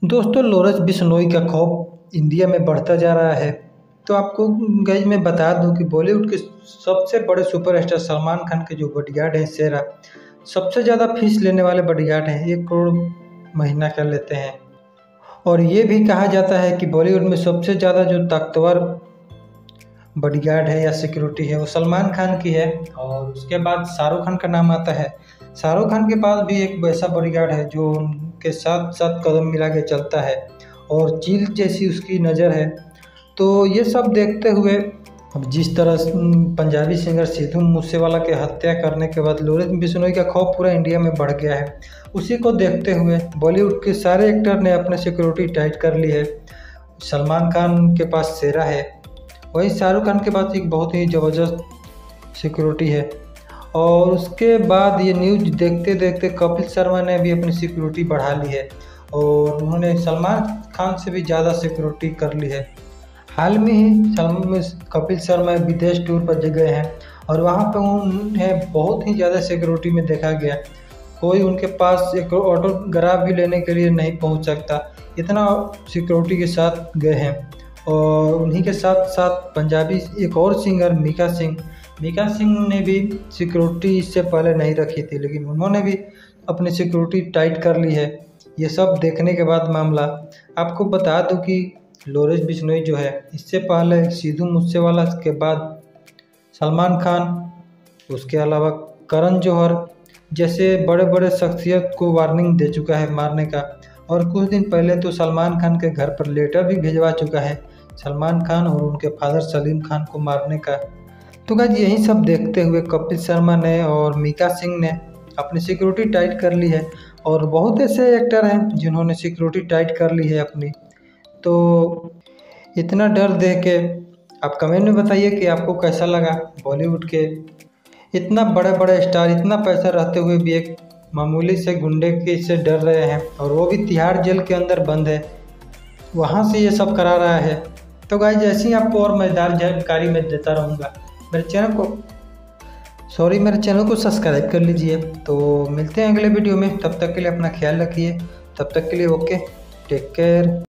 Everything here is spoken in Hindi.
दोस्तों, लॉरेंस बिश्नोई का खौफ इंडिया में बढ़ता जा रहा है। तो आपको गाइस मैं बता दूं कि बॉलीवुड के सबसे बड़े सुपरस्टार सलमान खान के जो बॉडीगार्ड हैं शेरा, सबसे ज़्यादा फीस लेने वाले बॉडीगार्ड हैं। 1 करोड़ महीना का लेते हैं। और ये भी कहा जाता है कि बॉलीवुड में सबसे ज़्यादा जो ताकतवर बॉडीगार्ड है या सिक्योरिटी है वो सलमान खान की है। और उसके बाद शाहरुख खान का नाम आता है। शाहरुख खान के पास भी एक वैसा बॉडीगार्ड है जो उनके साथ साथ कदम मिला के चलता है और चील जैसी उसकी नज़र है। तो ये सब देखते हुए अब जिस तरह पंजाबी सिंगर सिद्धू मूसेवाला के हत्या करने के बाद लॉरेंस बिश्नोई का खौफ पूरा इंडिया में बढ़ गया है। उसी को देखते हुए बॉलीवुड के सारे एक्टर ने अपने सिक्योरिटी टाइट कर ली है। सलमान खान के पास शेरा है, वहीं शाहरुख खान के पास एक बहुत ही ज़बरदस्त सिक्योरिटी है। और उसके बाद ये न्यूज़ देखते देखते कपिल शर्मा ने भी अपनी सिक्योरिटी बढ़ा ली है और उन्होंने सलमान खान से भी ज़्यादा सिक्योरिटी कर ली है। हाल में ही कपिल शर्मा विदेश टूर पर गए हैं और वहाँ पर उन्हें बहुत ही ज़्यादा सिक्योरिटी में देखा गया। कोई उनके पास एक ऑटोग्राफ भी लेने के लिए नहीं पहुँच सकता, इतना सिक्योरिटी के साथ गए हैं। और उन्हीं के साथ साथ पंजाबी एक और सिंगर मीका सिंह ने भी सिक्योरिटी इससे पहले नहीं रखी थी, लेकिन उन्होंने भी अपनी सिक्योरिटी टाइट कर ली है। ये सब देखने के बाद मामला आपको बता दूं कि लॉरेंस बिश्नोई जो है, इससे पहले सिद्धू मूसेवाला के बाद सलमान खान, उसके अलावा करण जौहर जैसे बड़े बड़े शख्सियत को वार्निंग दे चुका है मारने का। और कुछ दिन पहले तो सलमान खान के घर पर लेटर भी भिजवा चुका है सलमान खान और उनके फादर सलीम खान को मारने का। तो गाइस यही सब देखते हुए कपिल शर्मा ने और मीका सिंह ने अपनी सिक्योरिटी टाइट कर ली है। और बहुत ऐसे एक्टर हैं जिन्होंने सिक्योरिटी टाइट कर ली है अपनी। तो इतना डर देख के आप कमेंट में बताइए कि आपको कैसा लगा। बॉलीवुड के इतना बड़े बड़े स्टार इतना पैसा रहते हुए भी एक मामूली से गुंडे के से डर रहे हैं, और वो भी तिहाड़ जेल के अंदर बंद है, वहाँ से ये सब करा रहा है। तो गाइस ऐसी ही आपको और मज़ेदार जानकारी मैं देता रहूँगा। मेरे चैनल को सब्सक्राइब कर लीजिए। तो मिलते हैं अगले वीडियो में, तब तक के लिए अपना ख्याल रखिए। तब तक के लिए ओके, टेक केयर।